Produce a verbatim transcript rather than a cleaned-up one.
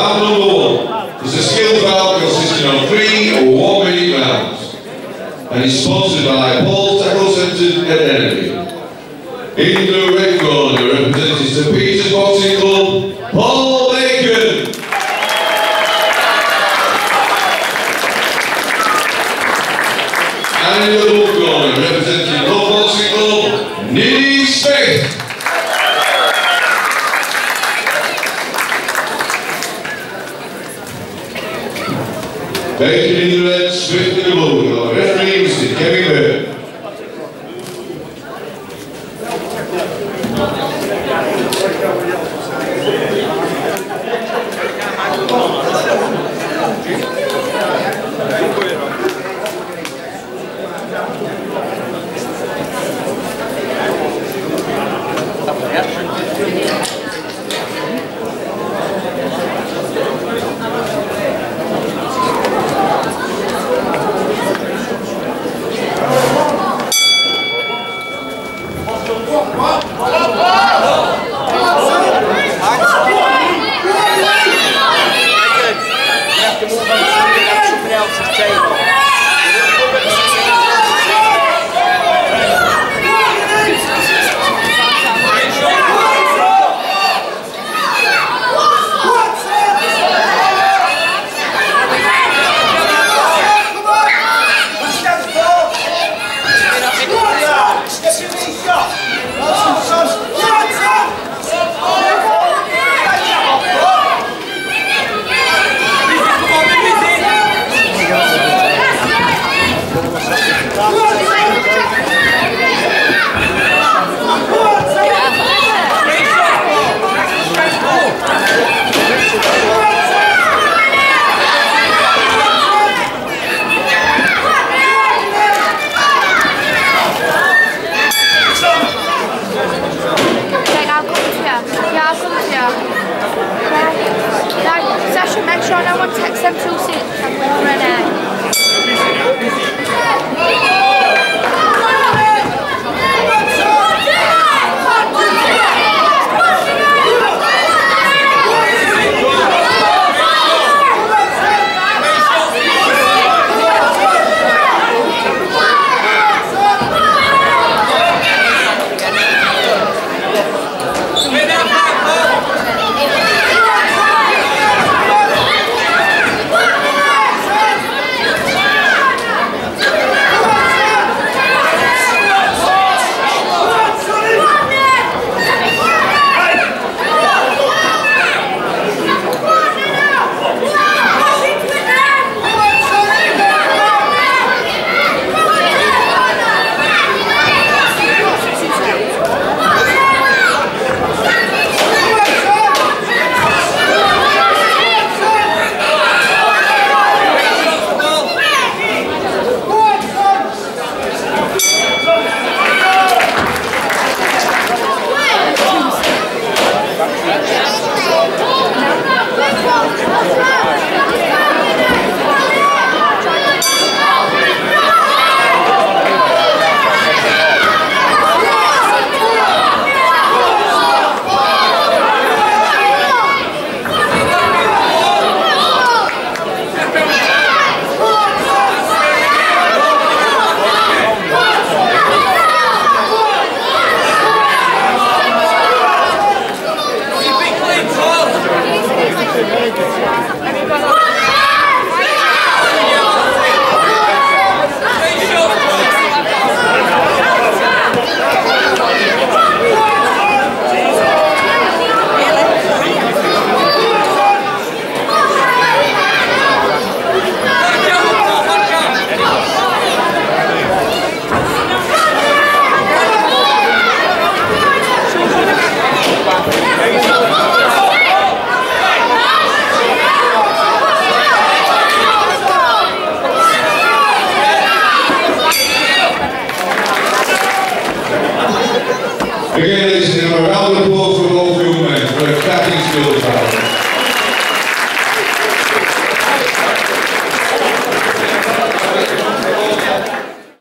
Round number one is a skill bout consisting of three or one minute rounds, and is sponsored by Paul Tackle Centre at Energy. In the red corner, representing Saint Peter's Boxing Club, Paul Bacon. And in the blue corner, representing Club Boxing Club, Nidhi Smith. Bacon in the red, Smith in the blue. Our referee, Mister Kevin Bird. Make sure no one takes them too soon. I'm ready. Again, ladies and gentlemen, a round of applause for all three men for a cracking skills battle.